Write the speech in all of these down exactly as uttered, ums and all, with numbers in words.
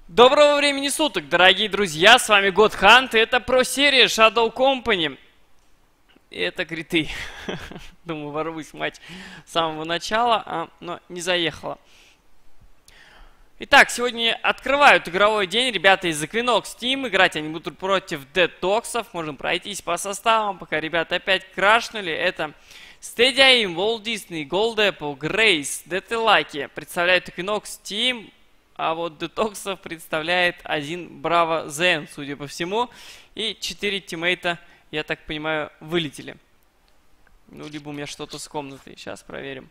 Доброго времени суток, дорогие друзья, с вами Godhunt, и это про серия Shadow Company. И это криты. Думаю, ворвусь, мать, с самого начала, а, но не заехала. Итак, сегодня открывают игровой день ребята из Equinox Team. Играть они будут против Dead Dogs'ов. Можем пройтись по составам, пока ребята опять крашнули. Это Stadia Aim, Walt Disney, Gold Apple, Grace, Dead Lucky представляют Equinox Team. А вот Dead Dogs'ов представляет один Браво Зен, судя по всему. И четыре тиммейта, я так понимаю, вылетели. Ну, либо у меня что-то с комнатой. Сейчас проверим.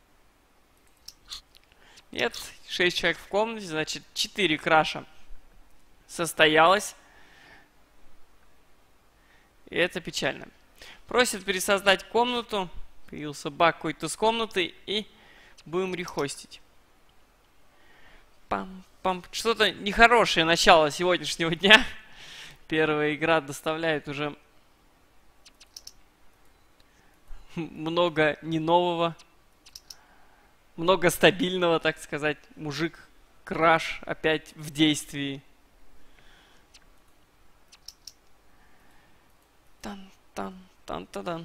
Нет, шесть человек в комнате, значит, четыре краша состоялось. И это печально. Просит пересоздать комнату. Появился баг какой-то с комнатой. И будем рехостить. Пам-пам. Что-то нехорошее начало сегодняшнего дня. Первая игра доставляет уже много не нового. Много стабильного, так сказать. Мужик краш опять в действии. Тан-тан-тан-тан-тан.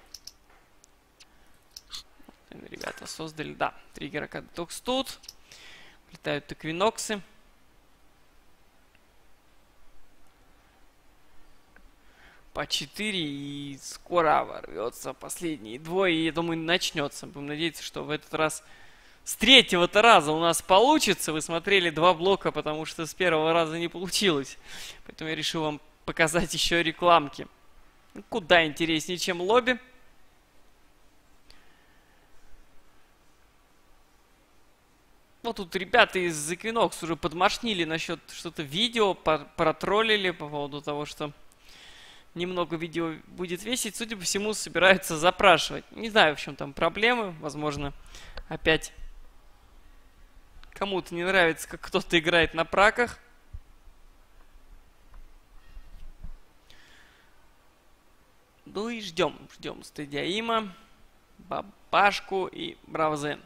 Ребята создали, да, три игрока Dog's тут. Летают эквиноксы. По четыре, и скоро ворвется последние двое, и я думаю, начнется. Будем надеяться, что в этот раз с третьего-то раза у нас получится. Вы смотрели два блока, потому что с первого раза не получилось. Поэтому я решил вам показать еще рекламки. Куда интереснее, чем лобби. Вот тут ребята из Equinox уже подмашнили насчет что-то видео, протроллили по поводу того, что немного видео будет весить. Судя по всему, собираются запрашивать. Не знаю, в чем там проблемы. Возможно, опять кому-то не нравится, как кто-то играет на праках. Ну и ждем. Ждем Stadia Aim, Бабашку и Браво Зен.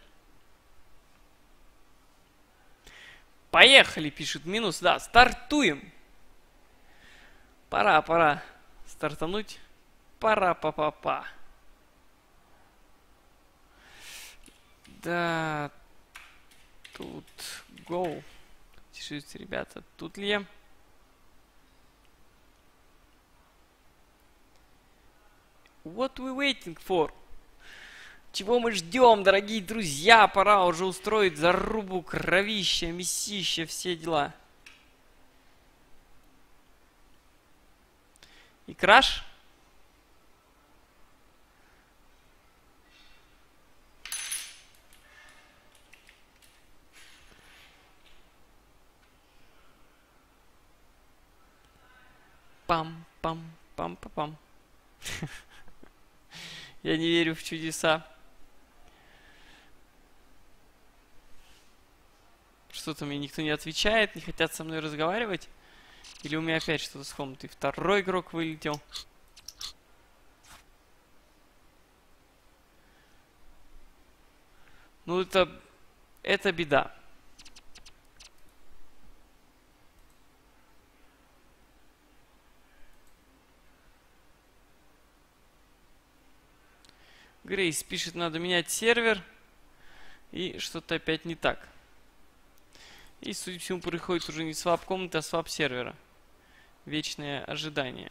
Поехали, пишет Минус. Да, стартуем. Пора, пора стартануть. Пора, па-па-па. Да, тут go. Пишите, ребята, тут ли я? What we waiting for? Чего мы ждем, дорогие друзья? Пора уже устроить зарубу, кровища, мясища, все дела. И краш. Пам-пам-пам-пам-пам. Я не верю в чудеса. Что-то мне никто не отвечает, не хотят со мной разговаривать. Или у меня опять что-то с комнатой. Второй игрок вылетел. Ну, это... Это беда. Грейс пишет, надо менять сервер. И что-то опять не так. И, судя по всему, происходит уже не свап комнаты, а свап сервера. Вечное ожидание.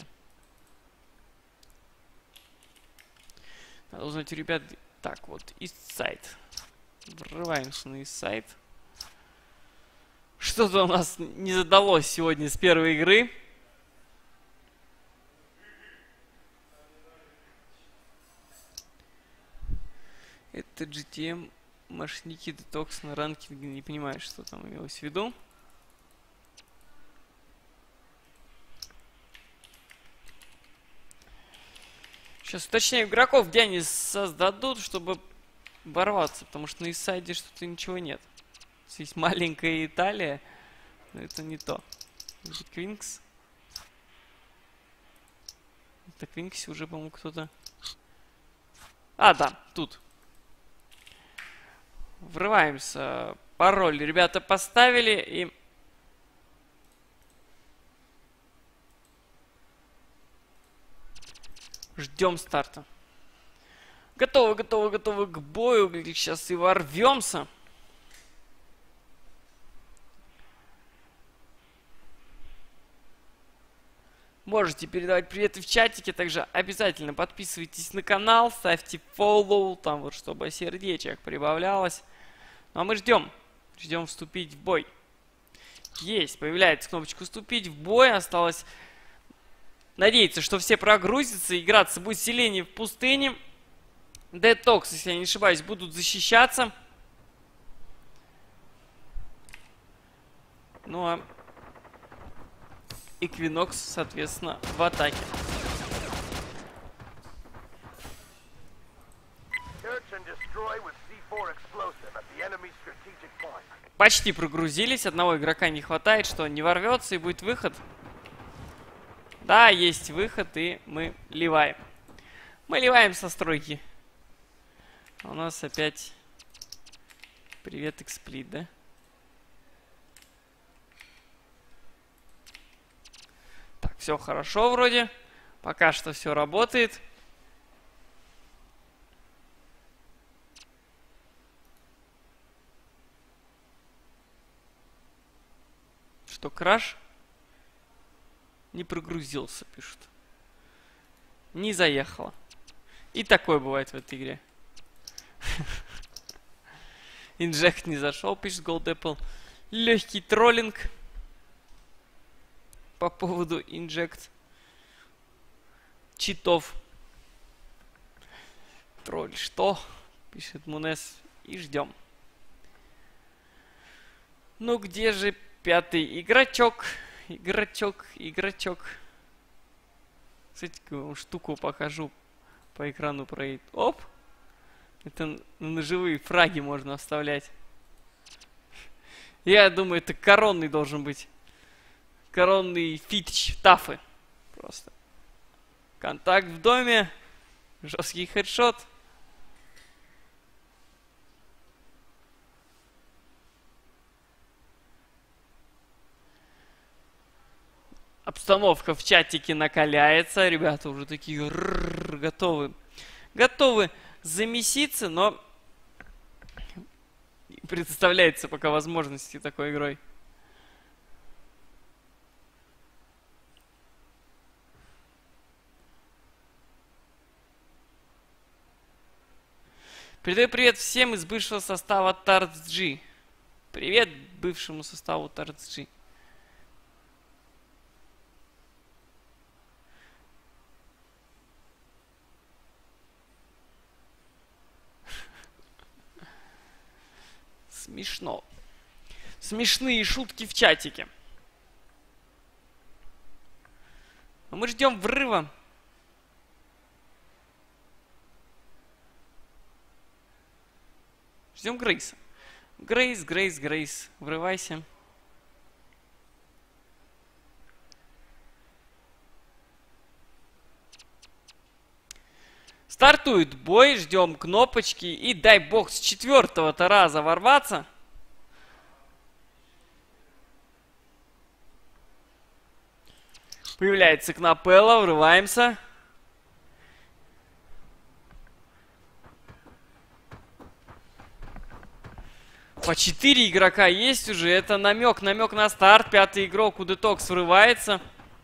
Надо узнать у ребят... Так, вот, Eastside. Врываемся на Eastside. Что-то у нас не задалось сегодня с первой игры. Это джи ти эм. Мошенники, детокс на ранкинге. Не понимаю, что там имелось в виду. Сейчас уточняю игроков, где они создадут, чтобы ворваться. Потому что на Исайде что-то ничего нет. Здесь маленькая Италия, но это не то. Это Квинкс. Это Квинксе уже, по-моему, кто-то... А, да, тут. Врываемся. Пароль ребята поставили и Ждем старта. Готовы, готовы, готовы к бою. Сейчас и ворвемся. Можете передавать приветы в чатике. Также обязательно подписывайтесь на канал. Ставьте follow, там вот, чтобы сердечек прибавлялось. Ну а мы ждем. Ждем вступить в бой. Есть, появляется кнопочка «Вступить в бой». Осталось надеяться, что все прогрузятся. Играться будет селение в пустыне. Dead Talks, если я не ошибаюсь, будут защищаться. Ну а Equinox, соответственно, в атаке. Почти прогрузились. Одного игрока не хватает, что он не ворвется и будет выход. Да, есть выход, и мы ливаем. Мы ливаем со стройки. У нас опять привет, эксплит, да? Так, все хорошо вроде. Пока что все работает. Что, краш? Не прогрузился, пишут. Не заехало. И такое бывает в этой игре. Инжект не зашел, пишет Gold Apple. Легкий троллинг по поводу инжект читов. Тролль что? Пишет Мунес. И ждем. Ну где же пятый игрочок? Игрочок, игрочок. Кстати, штуку покажу по экрану проедет. Оп! Это на ножевые фраги можно вставлять. Я думаю, это коронный должен быть. Коронный фитч тафы. Просто. Контакт в доме. Жесткий хедшот. Обстановка в чатике накаляется. Ребята уже такие готовы. Готовы замеситься, но представляется пока возможности такой игрой. Передаю привет всем из бывшего состава TartsG. Привет бывшему составу TartsG. Смешно. Смешные шутки в чатике. Но мы ждем врыва. Ждем Грейса. Грейс, Грейс, Грейс. Врывайся. Стартует бой, ждем кнопочки и дай бог с четвертого-то раза ворваться. Появляется Кнапелла, врываемся. По четыре игрока есть уже, это намек, намек на старт. Пятый игрок у Детокс врывается.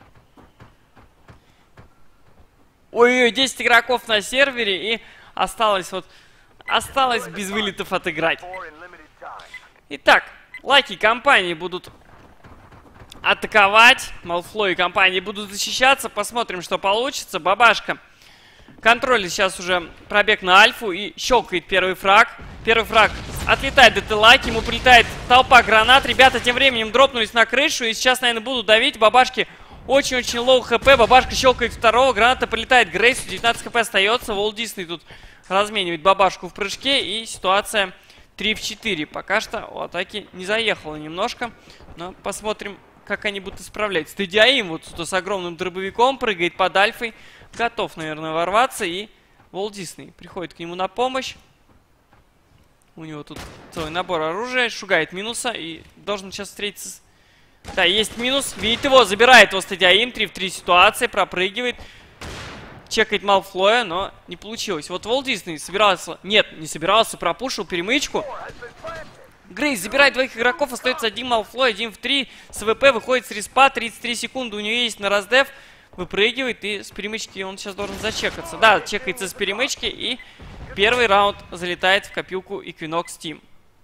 Ой-ой, десять игроков на сервере, и осталось вот, осталось без вылетов отыграть. Итак, лаки компании будут атаковать, Малфлой и компании будут защищаться, посмотрим, что получится. Бабашка контролит сейчас уже пробег на альфу и щелкает первый фраг. Первый фраг отлетает до Т-лаки, ему прилетает толпа гранат. Ребята тем временем дропнулись на крышу и сейчас, наверное, будут давить. Бабашки очень-очень лоу хп, бабашка щелкает второго, граната прилетает Грейсу, девятнадцать хп остается. Walt Disney тут разменивает бабашку в прыжке, и ситуация три в четыре. Пока что у атаки не заехало немножко, но посмотрим, как они будут исправлять. Стедиаим вот с огромным дробовиком прыгает под альфой, готов, наверное, ворваться, и Walt Disney приходит к нему на помощь. У него тут целый набор оружия, шугает минуса и должен сейчас встретиться с... Да, есть минус. Видит его, забирает его Стадиаим. три в три ситуация, пропрыгивает. чекает Малфлоя, но не получилось. Вот Walt Disney собирался... Нет, не собирался, пропушил перемычку. Грейс забирает двоих игроков, остается один Малфлой, один в три. СВП выходит с респа, тридцать три секунды у нее есть на раздев. Выпрыгивает, и с перемычки он сейчас должен зачекаться. Да, чекается с перемычки, и первый раунд залетает в копилку Equinox Team.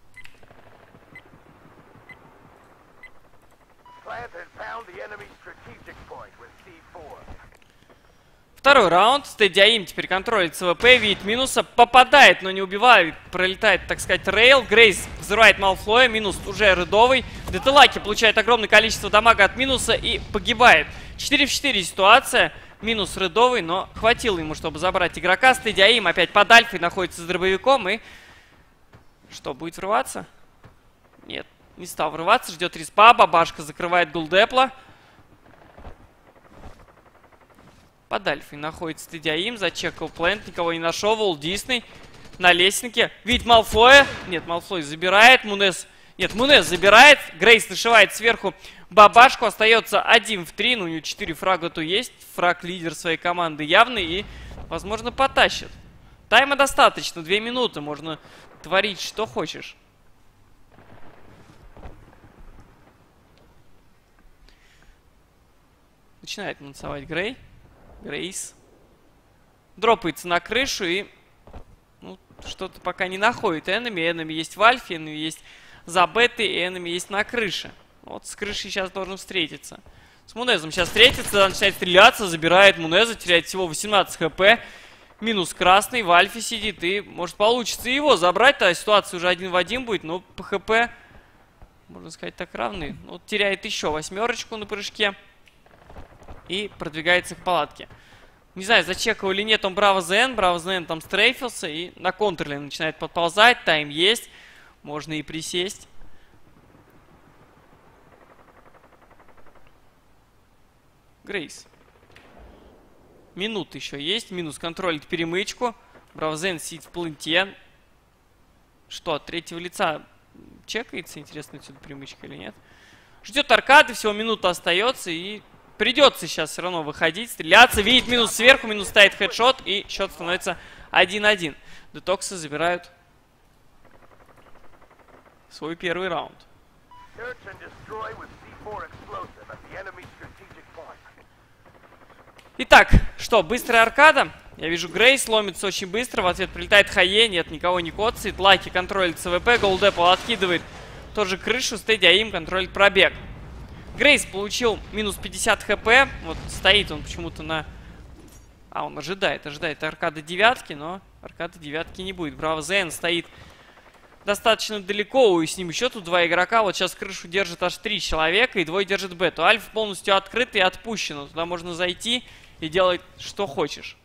Второй раунд. Стедиаим теперь контролит СВП, видит минуса, попадает, но не убивает. Пролетает, так сказать, рейл. Грейс взрывает Малфлоя, минус уже рядовый. Детелаки получает огромное количество дамага от минуса и погибает. четыре в четыре ситуация. Минус рядовый, но хватило ему, чтобы забрать игрока. Стедиаим опять под альфой находится с дробовиком. И что, будет врываться? Нет, не стал врываться. Ждет респа. Бабашка закрывает Гулдепла. Под альфой находится Стедиаим, зачекал плент, никого не нашел. Walt Disney на лестнике. Видит Малфлоя. Нет, Малфлой забирает. Мунез. Нет, Мунез забирает. Грейс нашивает сверху бабашку. Остается один в три. Ну, у него четыре фрага то есть. Фраг лидер своей команды явный. И, возможно, потащит. Тайма достаточно. Две минуты. Можно творить, что хочешь. Начинает манцевать Грей. Грейс. Дропается на крышу и ну, что-то пока не находит. Энеми. Энеми есть в альфе, энеми есть за бетой, и энеми есть на крыше. Вот с крышей сейчас должен встретиться. С Мунезом сейчас встретится, начинает стреляться, забирает Мунеза, теряет всего восемнадцать хп. Минус красный, в альфе сидит, и может получится его забрать. Тогда ситуация уже один в один будет, но по хп, можно сказать, так равны. Вот теряет еще восьмерочку на прыжке. И продвигается к палатке. Не знаю, зачекал или нет он Браво ЗН. Браво ЗН там стрейфился и на контрле начинает подползать. Тайм есть. Можно и присесть. Грейс. Минут еще есть. Минус контролит перемычку. Браво ЗН сидит в пленте. Что, от третьего лица чекается? Интересно, отсюда перемычка или нет. Ждет аркады. Всего минута остается и... Придется сейчас все равно выходить, стреляться. Видит минус сверху, минус ставит хедшот. И счет становится один один. Детоксы забирают свой первый раунд. Итак, что, быстрая аркада. Я вижу, Грейс ломится очень быстро. В ответ прилетает Хае. Нет, никого не коцает. Лаки контролит СВП. Голдепл откидывает тоже крышу. Стедиаим контролит пробег. Грейс получил минус пятьдесят хп. Вот стоит он почему-то на... А, он ожидает, ожидает аркады девятки, но аркады девятки не будет. Браво ЗН стоит достаточно далеко, и с ним еще тут два игрока. Вот сейчас крышу держит аж три человека, и двое держит бету. Альфа полностью открыта и отпущена. Туда можно зайти и делать, что хочешь.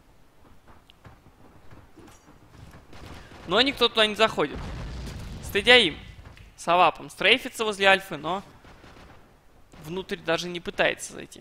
Но никто туда не заходит. Стедиаим с авапом стрейфится возле альфы, но... внутрь даже не пытается зайти.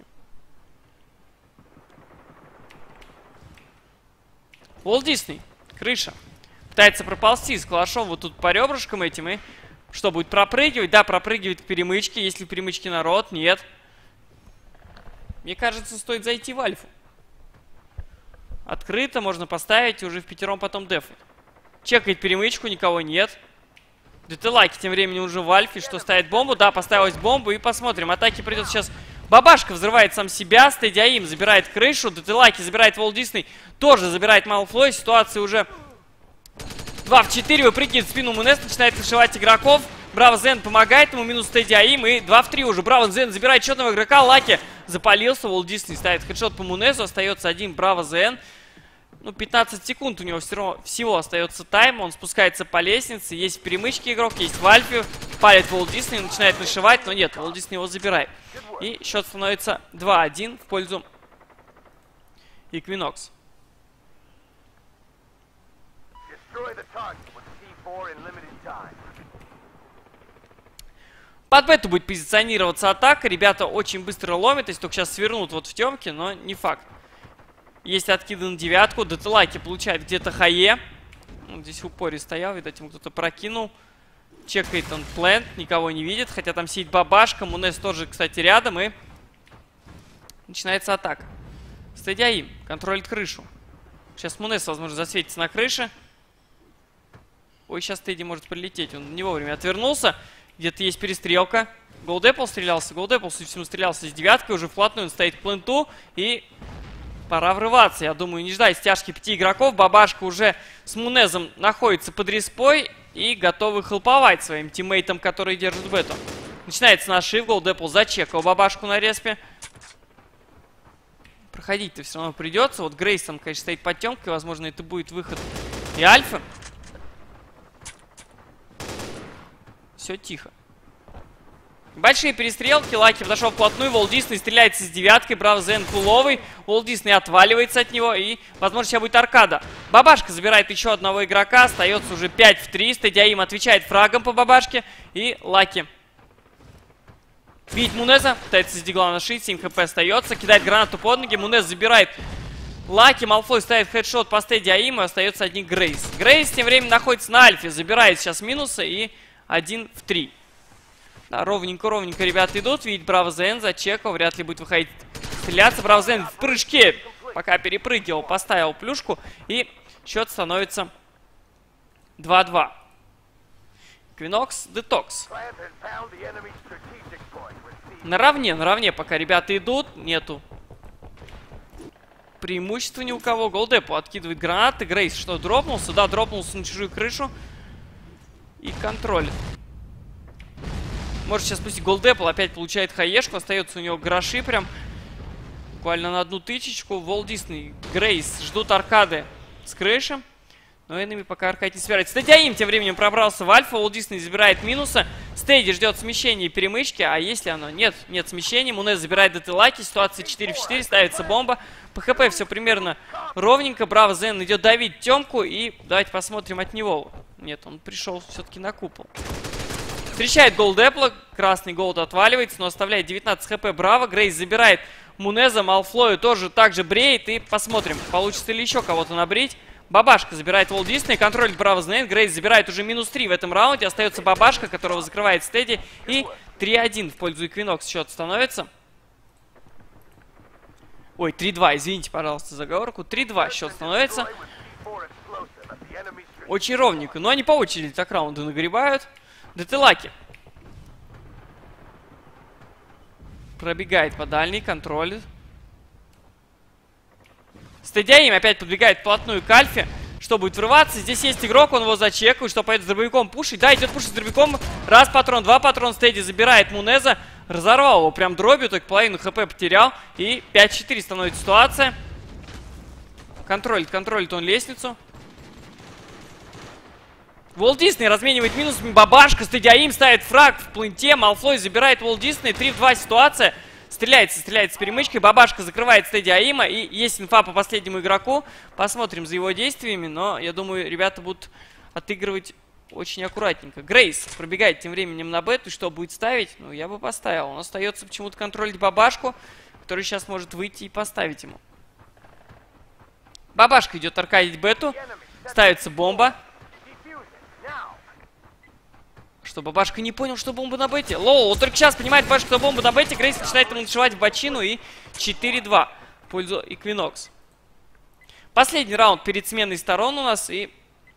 Walt Disney. Крыша. Пытается проползти с калашом вот тут по ребрышкам этим. И что, будет пропрыгивать? Да, пропрыгивает к перемычке. Есть ли в перемычке народ? Нет. Мне кажется, стоит зайти в альфу. Открыто, можно поставить и уже в пятером потом дефать. Чекает перемычку, никого нет. Детелаки тем временем уже в альфе, что ставит бомбу. Да, поставилась бомбу и посмотрим. Атаки придется сейчас... Бабашка взрывает сам себя. Стедиаим забирает крышу. Детелаки забирает Walt Disney. Тоже забирает Малфлой. Ситуация уже два в четыре. Выпрыгивает в спину Мунез. Начинает флешевать игроков. Браво ЗН помогает ему. Минус Стедиаим. И два в три уже. Браво ЗН забирает четного игрока. Лаки запалился. Walt Disney ставит хедшот по Мунезу. Остается один Браво ЗН. Ну, пятнадцать секунд у него все, всего остается тайм. Он спускается по лестнице. Есть в перемычке игрок, есть в альфе. Палит Walt Disney, начинает нашивать. Но нет, Walt Disney его забирает. И счет становится два один в пользу Equinox. Под бету будет позиционироваться атака. Ребята очень быстро ломят. Если только сейчас свернут вот в темке, но не факт. Есть откиды на девятку. Детелаки получает где-то Хае. Он здесь в упоре стоял. Видать, ему кто-то прокинул. Чекает он плент. Никого не видит. Хотя там сидит бабашка. Мунез тоже, кстати, рядом. И начинается атака. Стедиаим контролит крышу. Сейчас Мунез, возможно, засветится на крыше. Ой, сейчас Тедди может прилететь. Он не вовремя отвернулся. Где-то есть перестрелка. Голдэпл стрелялся. Голдэпл, судя по всему, стрелялся с девяткой. Уже вплотную он стоит к пленту. И пора врываться. Я думаю, не ждать стяжки пяти игроков. Бабашка уже с Мунезом находится под респой. И готовы хелповать своим тиммейтам, которые держат бету. Начинается нашив. Голдэпл зачекал бабашку на респе. Проходить-то все равно придется. Вот Грейс там, конечно, стоит под темкой. Возможно, это будет выход и альфа. Все тихо. Большие перестрелки. Лаки подошел вплотную. Волт Дисней стреляется с девяткой. Браво Зен куловый. Волт Дисней отваливается от него. И, возможно, сейчас будет аркада. Бабашка забирает еще одного игрока. Остается уже пять в три. Стедиаим отвечает фрагом по бабашке. И Лаки видит Мунеза. Пытается с дигла нашить. семь хп остается. Кидает гранату под ноги. Мунез забирает Лаки. Малфой ставит хедшот по Стедиаиму. Остается один Грейс. Грейс тем временем находится на альфе. Забирает сейчас минусы. И один в три. Да, ровненько-ровненько ребята идут. Видит Браво Зен, зачекал. Вряд ли будет выходить стреляться. Браво Зен в прыжке, пока перепрыгивал, поставил плюшку. И счет становится два-два. Квинокс, Детокс. Наравне, наравне пока ребята идут. Нету преимущества ни у кого. Голдэпл откидывает гранаты. Грейс что, дропнулся? Да, дропнулся на чужую крышу. И контроль. Может сейчас пусть Голдэпл опять получает хаешку. Остается у него гроши прям. Буквально на одну тычечку. Волт Дисней, Грейс ждут аркады с крыши. Но энеми пока аркадить не собирается. Стедиаим тем временем пробрался в альфа. Волт Дисней забирает минуса. Стеди ждет смещения и перемычки. А если оно? Нет, нет смещения. Мунез забирает ДТ-лаки. Ситуация четыре в четыре. Ставится бомба. По ХП все примерно ровненько. Браво Зен идет давить темку. И давайте посмотрим от него. Нет, он пришел все-таки на купол. Встречает Голдэпла. Красный голд отваливается, но оставляет девятнадцать хп. Браво. Грейс забирает Мунеза. Малфлою тоже также бреет. И посмотрим, получится ли еще кого-то набрить. Бабашка забирает Волт Дисней. Контролит Браво Знейн. Грейс забирает уже минус три в этом раунде. Остается Бабашка, которого закрывает Стеди. И три один в пользу Эквинокс счет становится. Ой, три-два. Извините, пожалуйста, за оговорку. три-два счет становится. Очень ровненько. Но они по очереди так раунды нагребают. ДТ-лаки пробегает по дальней, контролит. Стедиаим опять подбегает вплотную к альфе. Что будет врываться? Здесь есть игрок, он его зачекает. Что пойдет с дробовиком пушить? Да, идет пушить с дробовиком. Раз патрон, два патрон. Стеди забирает Мунеза. Разорвал его прям дробью, только половину хп потерял. И пять-четыре становится ситуация. Контролит, контролит он лестницу. Волт Дисней разменивает минусами. Бабашка, Стедиаим ставит фраг в пленте. Малфлой забирает Волт Дисней. три в два ситуация. Стреляется, стреляется с перемычкой. Бабашка закрывает Стедиаима. И есть инфа по последнему игроку. Посмотрим за его действиями. Но я думаю, ребята будут отыгрывать очень аккуратненько. Грейс пробегает тем временем на бету. Что будет ставить? Ну, я бы поставил. Он остается почему-то контролить Бабашку, который сейчас может выйти и поставить ему. Бабашка идет аркадить бету. Ставится бомба. Что, Бабашка не понял, что бомба на бете? Лоу, он только сейчас понимает, Бабашка, что бомба на бете. Грейс начинает ему нашивать в бочину. И четыре-два в пользу Эквинокс. Последний раунд перед сменой сторон у нас. И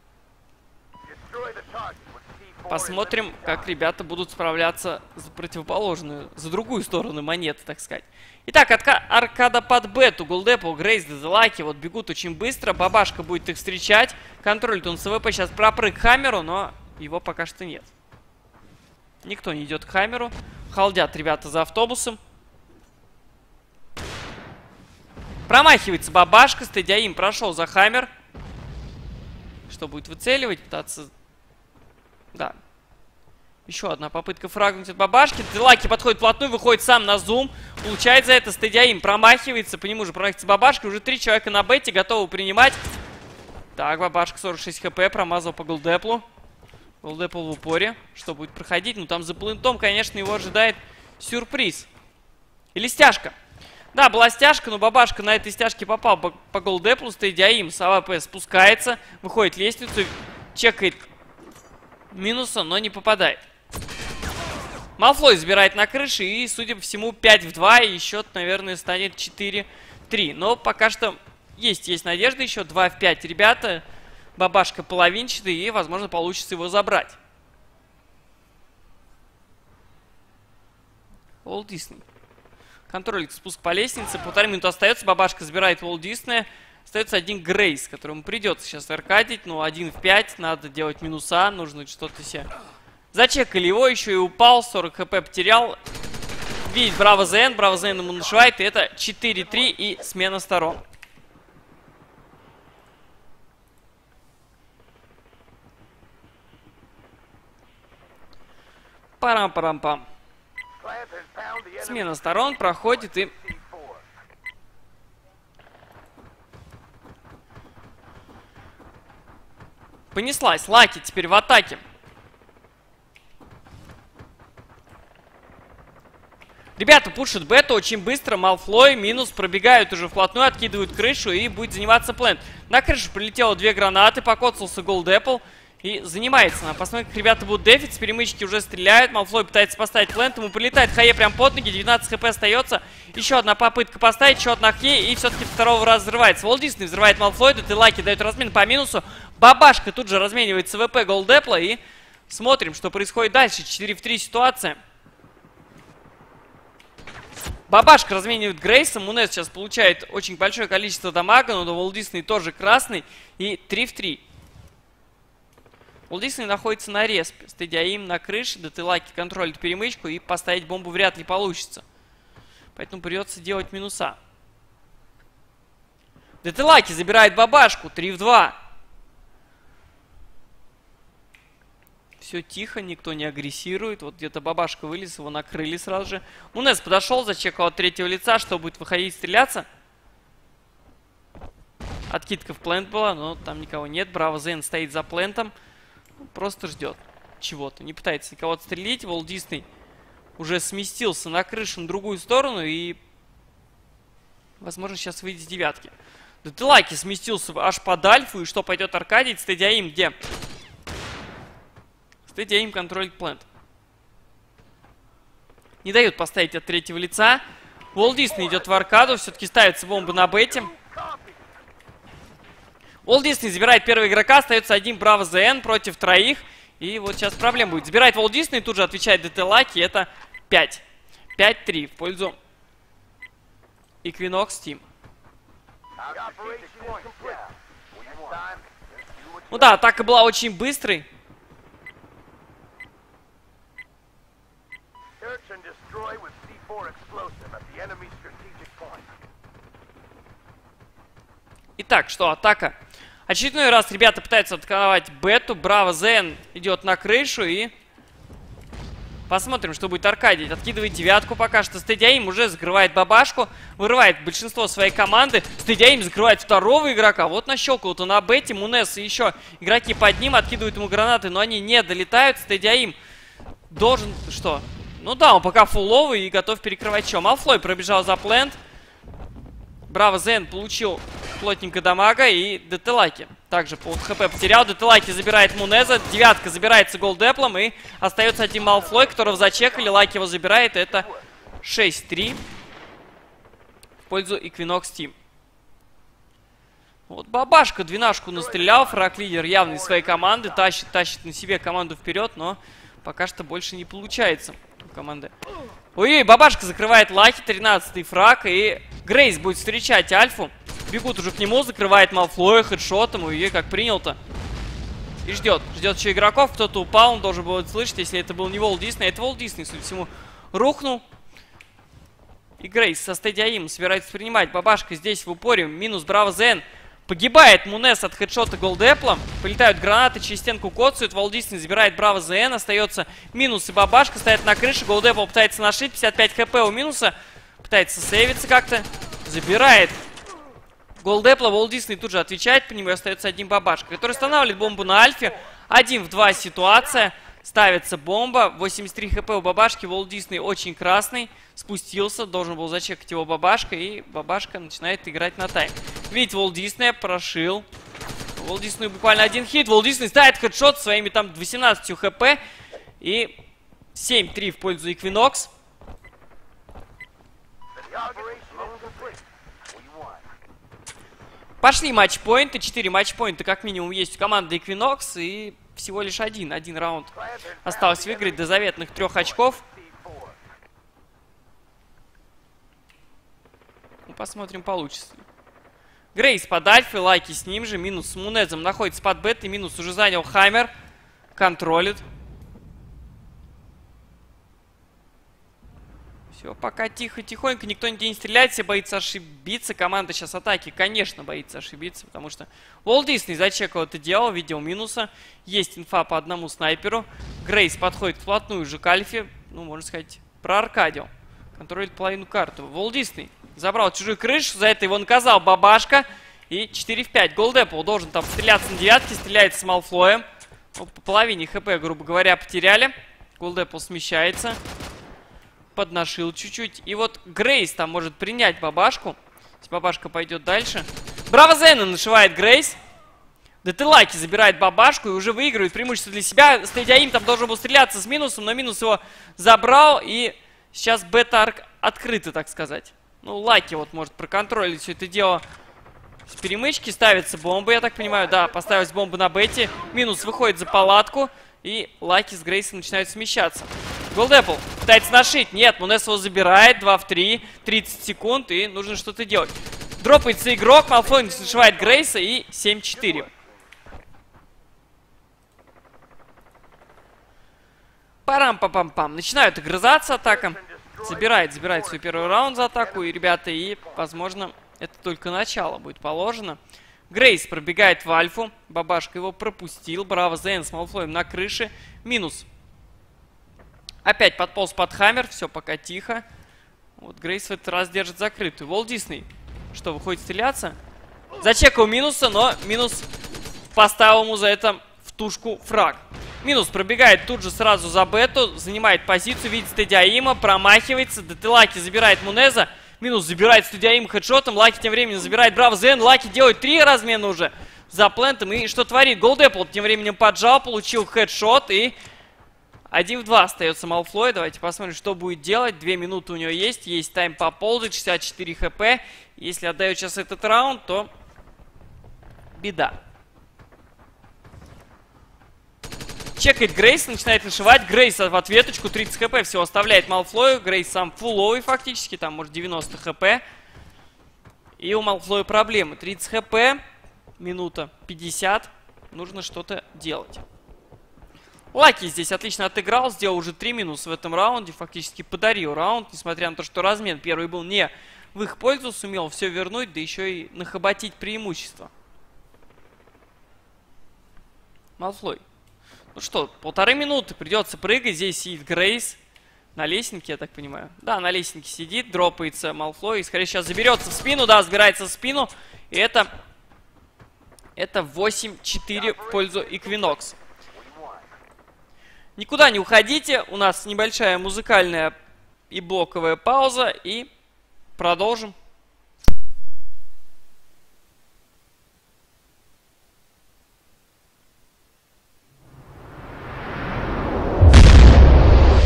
посмотрим, как ребята будут справляться за противоположную, за другую сторону монеты, так сказать. Итак, аркада под бету. Голдэпл, Грейс, ДТ-лаки вот бегут очень быстро. Бабашка будет их встречать. Контролит он с АВП. Сейчас пропрыг к Хаммеру, но его пока что нет. Никто не идет к Хаммеру. Халдят ребята за автобусом. Промахивается Бабашка. Стедиаим прошел за Хаммер. Что будет выцеливать? Пытаться... Да. Еще одна попытка фрагнуть от Бабашки. ДТ-лаки подходит вплотную, выходит сам на зум. Получает за это Стедиаим. Промахивается. По нему же промахивается Бабашка. Уже три человека на бете. Готовы принимать. Так, Бабашка сорок шесть хп. Промазал по Голдэплу. Голдэпл в упоре. Что будет проходить? Ну, там за плентом, конечно, его ожидает сюрприз. Или стяжка. Да, была стяжка, но Бабашка на этой стяжке попал по, по Голдэплу. Стедиаим с АВП спускается. Выходит лестницу. Чекает минуса, но не попадает. Малфлой забирает на крыше. И, судя по всему, пять в два. И счет, наверное, станет четыре три. Но пока что есть, есть надежда еще. два в пять, ребята. Бабашка половинчатый, и, возможно, получится его забрать. Walt Disney. Контролит спуск по лестнице. Полторы минуты остается. Бабашка забирает Walt Disney. Остается один Грейс, которому придется сейчас аркадить. Ну, один в пять. Надо делать минуса. Нужно что-то себе... Зачекали его. Еще и упал. сорок хп потерял. Видит Браво ЗН. Браво ЗН ему нашивает. И это четыре три и смена сторон. Парам-парам-пам. Смена сторон проходит и... Понеслась. Лаки теперь в атаке. Ребята пушат бету очень быстро. Малфлой минус. Пробегают уже вплотную. Откидывают крышу и будет заниматься плент. На крышу прилетело две гранаты. Покоцался Голдэпл. И занимается. Посмотрим, как ребята будут дефить. С перемычки уже стреляют. Малфлой пытается поставить плент. Ему прилетает Хае прям под ноги. девятнадцать хп остается. Еще одна попытка поставить. Еще одна Хае. И все-таки второго раза взрывается. Walt Disney взрывает Малфлой. Детелаки дает размен по минусу. Бабашка тут же разменивает СВП Голдэпла. И смотрим, что происходит дальше. четыре в три ситуация. Бабашка разменивает Грейса. Мунес сейчас получает очень большое количество дамага. Но Walt Disney тоже красный. И три в три. Walt Disney находится на респе. Стедиаим на крыше. Детелаки контролит перемычку. И поставить бомбу вряд ли получится. Поэтому придется делать минуса. Детелаки забирает бабашку. три в два. Все тихо, никто не агрессирует. Вот где-то бабашка вылез, его накрыли сразу же. Мунес подошел, зачекал от третьего лица, что будет выходить стреляться. Откидка в плент была, но там никого нет. Браво Зен стоит за плентом. Просто ждет чего-то. Не пытается никого отстрелить. Walt Disney уже сместился на крышу на другую сторону. И, возможно, сейчас выйдет с девятки. Детелаки сместился аж под альфу. И что пойдет аркадить? Стедиаим где? Стедиаим контролит плент. Не дают поставить от третьего лица. Walt Disney идет в аркаду. Все-таки ставится бомба на бете. Walt Disney забирает первого игрока. Остается один Браво ЗН против троих. И вот сейчас проблема будет. Забирает Walt Disney. Тут же отвечает Детелаки. Это пять. пять три в пользу Equinox Team. Ну да, атака была очень быстрой. Итак, что, атака. Очередной раз ребята пытаются атаковать бету. Браво Зен идет на крышу и... Посмотрим, что будет аркадить. Откидывает девятку пока что. Стедиаим уже закрывает бабашку. Вырывает большинство своей команды. Стедиаим закрывает второго игрока. Вот нащелкал-то на бете. Мунес и еще игроки под ним. Откидывают ему гранаты, но они не долетают. Стедиаим должен... Что? Ну да, он пока фулловый и готов перекрывать что. Малфлой пробежал за плент. Браво Зен получил плотненько дамага. И Детелаки также пол хп потерял. Детелаки забирает Мунеза. Девятка забирается Голдэплом. И остается один Малфлой, которого зачекали. Лаки его забирает. Это шесть три в пользу Equinox Team. Вот бабашка двенашку настрелял. Фраг-лидер явно из своей команды. Тащит, тащит на себе команду вперед. Но пока что больше не получается у команды. Ой-ой, бабашка закрывает Лаки. тринадцатый фраг. И Грейс будет встречать Альфу. Бегут уже к нему, закрывает Малфлоя хедшотом. Ой-ой, как принял-то. И ждет. Ждет еще игроков. Кто-то упал, он должен был это слышать, если это был не Walt Disney. Это Walt Disney, судя по всему, рухнул. И Грейс со Стедиаимом собирается принимать. Бабашка здесь в упоре. Минус Браво Зен. Погибает Мунес от хедшота Голдэпла. Полетают гранаты, через стенку коцают. Walt Disney забирает Браво Зен. Остается минус и бабашка. Стоит на крыше. Голдэпл пытается нашить. пятьдесят пять хп у минуса. Пытается сейвиться как-то. Забирает Голдэпла. Walt Disney тут же отвечает по нему. И остается один бабашка, который устанавливает бомбу на альфе. Один в два ситуация. Ставится бомба. восемьдесят три хп у бабашки. Walt Disney очень красный. Спустился. Должен был зачекать его бабашка. И бабашка начинает играть на тайм. Видите, Walt Disney прошил. Walt Disney буквально один хит. Walt Disney ставит хедшот своими там восемнадцатью хп. И семь три в пользу Equinox. Пошли матчпоинты. четыре матчпоинта как минимум есть у команды Equinox. И всего лишь один. Один раунд осталось выиграть до заветных трех очков. Ну, посмотрим, получится ли. Грейс под альфой, лайки с ним же. Минус с Мунезом находится под бетой. Минус уже занял Хаймер. Контролит. Все, пока тихо-тихонько, никто нигде не стреляет, все боится ошибиться. Команда сейчас атаки, конечно, боится ошибиться, потому что Walt Disney зачекал это дело, видел минуса. Есть инфа по одному снайперу. Грейс подходит вплотную же к альфе, ну, можно сказать, проаркадил. Контролит половину карты. Walt Disney забрал чужую крышу, за это его наказал бабашка. И четыре в пять. Голдепл должен там стреляться на девятке, стреляет с Малфлоем. Ну, по половине хп, грубо говоря, потеряли. Голдепл смещается. Поднашил чуть-чуть. И вот Грейс там может принять бабашку. Если бабашка пойдет дальше. Браво Зена нашивает Грейс. Детелаки забирает бабашку и уже выигрывает преимущество для себя. Стедиаим там должен был стреляться с минусом, но минус его забрал. И сейчас бета-арк открыто, так сказать. Ну, Лаки вот может проконтролить все это дело. С перемычки ставится бомба, я так понимаю. Да, поставилась бомба на бете. Минус выходит за палатку. И Лаки с Грейсом начинают смещаться. Голдепл пытается нашить. Нет, Мунес его забирает. два в три. тридцать секунд. И нужно что-то делать. Дропается игрок. Малфой нашивает Грейса. И семь четыре. Парам-пам-пам-пам. Начинают огрызаться атака. Забирает, забирает свой первый раунд за атаку. И, ребята, и, возможно, это только начало будет положено. Грейс пробегает в альфу. Бабашка его пропустил. Браво Зен с Малфоем на крыше. Минус. Опять подполз под Хаммер. Все пока тихо. Вот Грейс в этот раз держит закрытую. Walt Disney. Что, выходит стреляться? Зачекал минуса, но минус поставил ему за это в тушку фраг. Минус пробегает тут же сразу за бету. Занимает позицию. Видит Стедиаима. Промахивается. Детелаки забирает Мунеза. Минус забирает Стедиаима хедшотом. Лаки тем временем забирает Браво Зен. Лаки делает три размена уже за плентом. И что творит? Голдепл тем временем поджал. Получил хедшот. И один в два остается Малфлой. Давайте посмотрим, что будет делать. Две минуты у него есть. Есть тайм поползать. шестьдесят четыре хп. Если отдает сейчас этот раунд, то беда. Чекает Грейс, начинает нашивать. Грейс в ответочку. тридцать хп всего оставляет Малфлою. Грейс сам фуловый фактически. Там может девяносто хп. И у Малфлоя проблемы. тридцать хп. Минута пятьдесят. Нужно что-то делать. Лаки здесь отлично отыграл. Сделал уже три минуса в этом раунде. Фактически подарил раунд. Несмотря на то, что размен первый был не в их пользу. Сумел все вернуть. Да еще и нахоботить преимущество. Малфлой. Ну что, полторы минуты придется прыгать. Здесь сидит Грейс. На лестнике, я так понимаю. Да, на лестнике сидит. Дропается Малфлой. И скорее сейчас заберется в спину. Да, забирается в спину. И это... Это восемь четыре в пользу Equinox. Никуда не уходите. У нас небольшая музыкальная и блоковая пауза. И продолжим.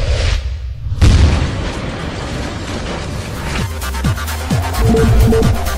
We'll be right back.